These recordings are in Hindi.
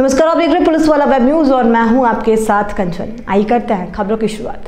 नमस्कार, आप देख रहे हैं पुलिस वाला वेब न्यूज और मैं हूं आपके साथ कंचन। आइए करते हैं खबरों की शुरुआत।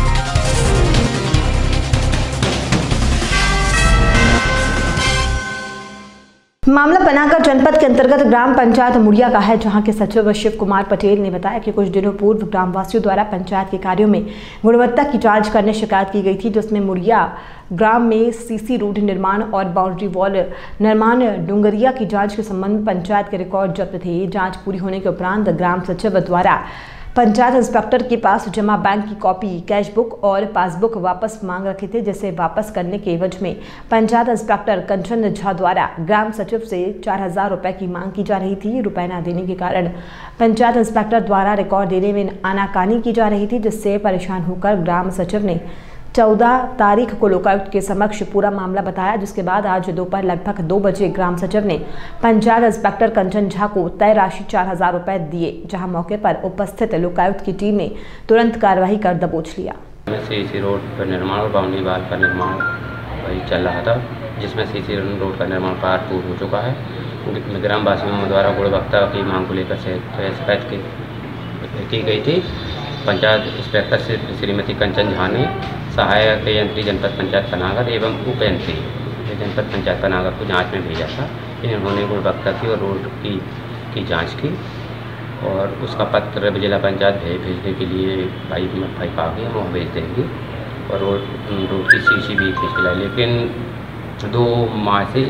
मामला पनागर जनपद के अंतर्गत ग्राम पंचायत मुड़िया का है, जहां के सचिव शिव कुमार पटेल ने बताया कि कुछ दिनों पूर्व ग्रामवासियों द्वारा पंचायत के कार्यों में गुणवत्ता की जांच करने शिकायत की गई थी, जिसमें मुड़िया ग्राम में सीसी रोड निर्माण और बाउंड्री वॉल निर्माण डुंगरिया की जांच के संबंध में पंचायत के रिकॉर्ड जब्त थे। जांच पूरी होने के उपरांत ग्राम सचिव द्वारा पंचायत इंस्पेक्टर के पास जमा बैंक की कॉपी, कैश बुक और पासबुक वापस मांग रखे थे, जिसे वापस करने के एवज में पंचायत इंस्पेक्टर कंचन झा द्वारा ग्राम सचिव से 4000 रुपए की मांग की जा रही थी। रुपए न देने के कारण पंचायत इंस्पेक्टर द्वारा रिकॉर्ड देने में आनाकानी की जा रही थी, जिससे परेशान होकर ग्राम सचिव ने 14 तारीख को लोकायुक्त के समक्ष पूरा मामला बताया, जिसके बाद आज दोपहर लगभग 2 बजे ग्राम सचिव ने पंचायत इंस्पेक्टर कंचन झा को तय राशि 4000 रुपए दिए, जहां मौके पर उपस्थित लोकायुक्त की टीम ने तुरंत कार्रवाई कर दबोच लिया। सीसी रोड का निर्माण और बाउंड्री वॉल का निर्माण वही चल रहा था, जिसमें सीसी रोड का निर्माण कार्य पूर्ण हो चुका है। ग्रामवासियों द्वारा गुणवत्ता की मांग को लेकर शिकायत की गई थी। पंचायत इंस्पेक्टर श्रीमती कंचन झा ने सहायक यंत्री जनपद पंचायत पनागर एवं उप यंत्री जनपद पंचायत पनागर को जांच में भेजा था। इन्होंने गुणवत्ता की और रोड की जांच की और उसका पत्र जिला पंचायत भेजने के लिए भाई पा गए, वो भेज देंगे और रोड की सीसी भी खींच के लाए। लेकिन 2 माह से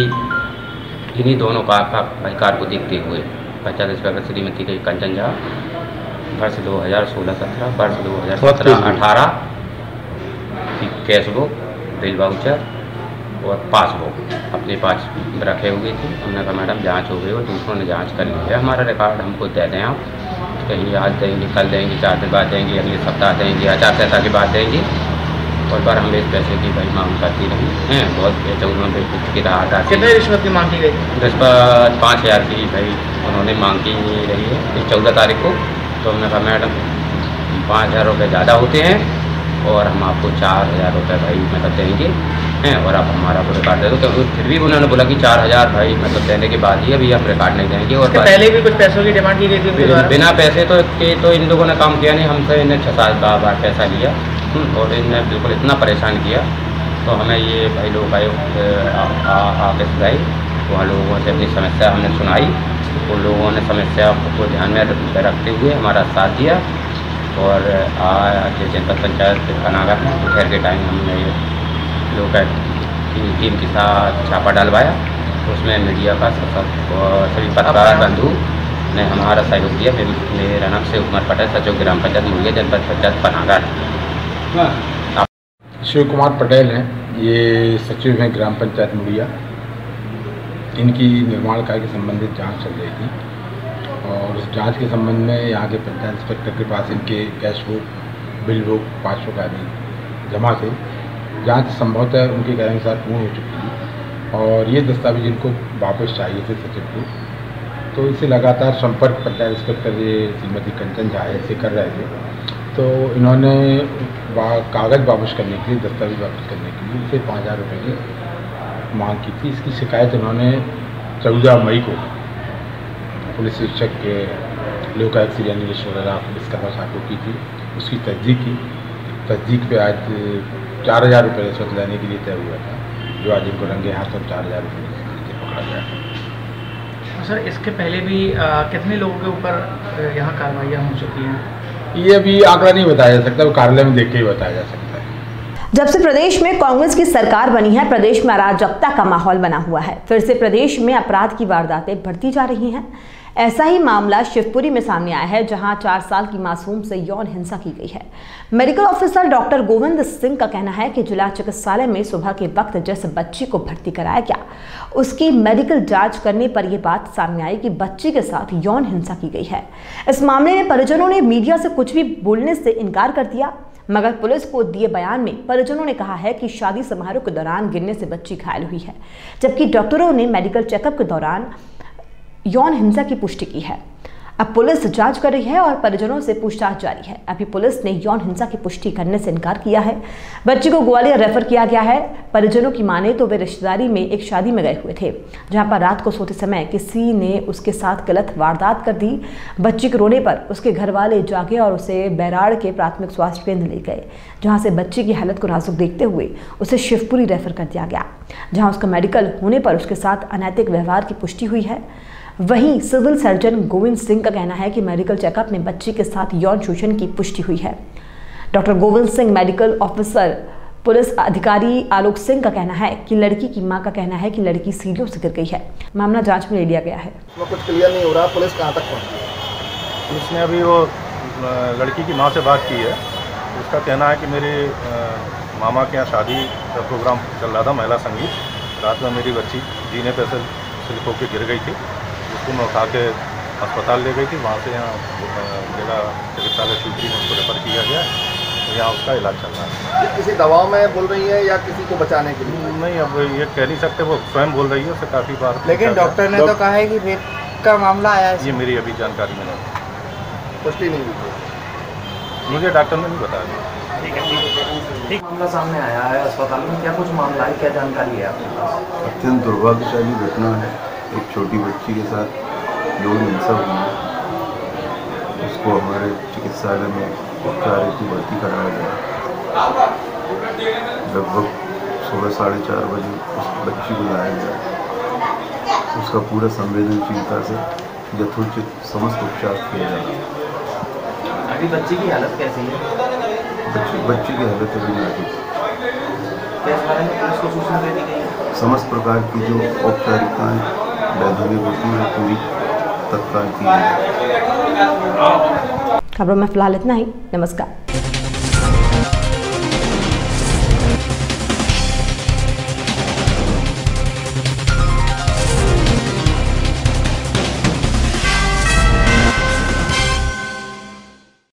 इन्हीं दोनों कार्य को देखते हुए पंचायत इंस्पेक्टर श्रीमती कंचन झा वर्ष 2016-17 वर्ष 2017-18 की कैश बुक, बिल वाउचर और पासबुक अपने पास रखे हुए थे। हमने कहा मैडम जांच हो गई और दूसरों ने जांच कर ली है, हमारा रिकॉर्ड हमको दे दें आप, कहीं आज देंगे, कल देंगे, 4 दिन बाद देंगे, अगले सप्ताह देंगे, आचार के बाद देंगे। और बार हम इस पैसे की भाई मांग करती रही हैं। बहुत चौदह की राहत आती। कितने रिश्वत की मांग की गई? रिश्वत 5000 की भाई उन्होंने मांग की रही है 14 तारीख को। तो हमने कहा मैडम 5000 रुपये ज़्यादा होते हैं और हम आपको 4000 रुपये भाई मतलब देंगे हैं और आप हमारा को रिकॉर्ड दे दो। तो फिर भी उन्होंने बोला कि 4000 भाई मतलब देने के बाद ही अभी हम रिकॉर्ड नहीं देंगे। और पहले भी कुछ पैसों की डिमांड की गई थी? बिना पैसे तो इन लोगों ने काम किया नहीं, हमसे इन्हें 6-7 बार पैसा लिया और इन्हें बिल्कुल इतना परेशान किया। तो हमें ये भाई लोग ऑफिस गए, वहाँ लोगों से अपनी समस्या हमने सुनाई। उन लोगों ने समस्या को ध्यान में रखते हुए हमारा साथ दिया और आज जनपद पंचायत पनागर में दोपहर के टाइम हमने लोकायुक्त की टीम के साथ छापा डलवाया। उसमें मीडिया का सभी पत्रकार बंधु ने हमारा सहयोग दिया। मेरा नाम शिव कुमार पटेल, सचिव ग्राम पंचायत मुड़िया जनपद पंचायत पनागर। शिव कुमार पटेल हैं, ये सचिव हैं ग्राम पंचायत मुड़िया। इनकी निर्माण कार्य के संबंधित जांच चल रही थी और उस जांच के संबंध में यहाँ के पंचायत इंस्पेक्टर के पास इनके cash book, bill book, passbook आदि जमा थे। जांच संभवतः उनके अनुसार पूर्ण हो चुकी थी और ये दस्तावेज इनको वापस चाहिए थे सचिव को। तो इससे लगातार संपर्क पंचायत इंस्पेक्टर ये श्रीमती कंचन झा से कर रहे थे। तो इन्होंने कागज़ वापस करने के लिए, दस्तावेज वापस करने के लिए इसे 5000 रुपये की मांग की थी। इसकी शिकायत उन्होंने 14 मई को पुलिस अधीक्षक के लोकायुक्त श्री अनिल पुलिस कर्मा साहब को की थी। उसकी तस्दीक पे आज 4000 रुपये रिश्वत लेने के लिए तय हुआ था, जो आज इनको रंगे हाथ 4000 रुपये पकड़ा गया। सर, इसके पहले भी कितने लोगों के ऊपर यहाँ कार्रवाइयाँ हो चुकी हैं? ये अभी आंकड़ा नहीं बताया जा सकता, वो कार्यालय में देख के ही बताया जा सकता है। जब से प्रदेश में कांग्रेस की सरकार बनी है, प्रदेश में अराजकता का माहौल बना हुआ है। फिर से प्रदेश में अपराध की वारदातें बढ़ती जा रही हैं। ऐसा ही मामला शिवपुरी में सामने आया है, जहां 4 साल की मासूम से यौन हिंसा की गई है। Medical officer doctor Govind Singh का कहना है कि जिला चिकित्सालय में सुबह के वक्त जिस बच्ची को भर्ती कराया गया, उसकी मेडिकल जांच करने पर यह बात सामने आई कि बच्ची के साथ यौन हिंसा की गई है। इस मामले में परिजनों ने मीडिया से कुछ भी बोलने से इनकार कर दिया, मगर पुलिस को दिए बयान में परिजनों ने कहा है कि शादी समारोह के दौरान गिरने से बच्ची घायल हुई है, जबकि डॉक्टरों ने मेडिकल चेकअप के दौरान यौन हिंसा की पुष्टि की है। अब पुलिस जांच कर रही है और परिजनों से पूछताछ जारी है। अभी पुलिस ने यौन हिंसा की पुष्टि करने से इनकार किया है। बच्ची को ग्वालियर रेफर किया गया है। परिजनों की माने तो वे रिश्तेदारी में एक शादी में गए हुए थे, जहां पर रात को सोते समय किसी ने उसके साथ गलत वारदात कर दी। बच्ची के रोने पर उसके घर वाले जागे और उसे बैराड़ के प्राथमिक स्वास्थ्य केंद्र ले गए, जहां से बच्ची की हालत को नाजुक देखते हुए उसे शिवपुरी रेफर कर दिया गया, जहां उसका मेडिकल होने पर उसके साथ अनैतिक व्यवहार की पुष्टि हुई है। वहीं सिविल सर्जन गोविंद सिंह का कहना है कि मेडिकल चेकअप में बच्ची के साथ यौन शोषण की पुष्टि हुई है। Doctor Govind Singh, medical officer police अधिकारी आलोक सिंह का कहना है कि लड़की की मां का कहना है कि लड़की सीढ़ियों से गिर गई है। मामला जांच में ले लिया गया है। कुछ क्लियर नहीं हो रहा, पुलिस कहां तक पहुंची? पुलिस ने अभी वो लड़की की मां से बात की है। उसका कहना है कि मेरे मामा के यहाँ शादी का प्रोग्राम चल रहा था, महिला संगीत। रात में मेरी बच्ची जीने पे से स्लिप होकर गिर गई थी, उसको मैं उठा के अस्पताल ले गई थी। वहाँ से यहाँ जिला चिकित्सालय शिवपुरी में उसको रेफर किया गया, तो यहाँ उसका इलाज चल रहा है। ये किसी दवाओं में बोल रही है या किसी को बचाने के लिए? नहीं, अब ये कह नहीं सकते, वो स्वयं बोल रही है, उससे काफ़ी बार। लेकिन डॉक्टर ने तो कहा है कि रेप का मामला आया है। ये मेरी अभी जानकारी में नहीं, पुष्टि नहीं हुई, मुझे डॉक्टर ने नहीं बताया। ठीक मामला सामने आया है अस्पताल में, क्या कुछ मामला है, क्या जानकारी है आपके पास? अत्यंत दुर्भाग्यशाली घटना है। एक छोटी बच्ची के साथ यौन हिंसा हुई है। उसको हमारे चिकित्सालय में उपचार हेतु भर्ती कराया गया। लगभग 16 साढ़े 4 बजे उस बच्ची को लाया गया। उसका पूरा संवेदनशीलता से यथोचित समस्त उपचार किया जाएगा। अभी बच्ची की हालत कैसी है? बच्ची की हालत अभी नाजुक। पुलिस को सूचना दे दी गई? समस्त प्रकार की जो औपचारिकताएं वैधानिक होती है पूरी तत्काल की जाए। खबरों में फिलहाल इतना ही। नमस्कार।